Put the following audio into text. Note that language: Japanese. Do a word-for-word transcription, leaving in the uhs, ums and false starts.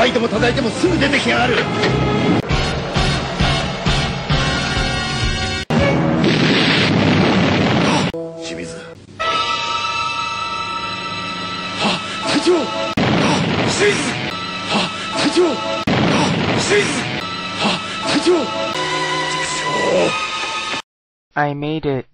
叩いても叩いてもすぐ出てきやがる。清水。はっ隊長。はっ清水。はっ隊長。はっ清水。はっ隊長。畜生。 I made it.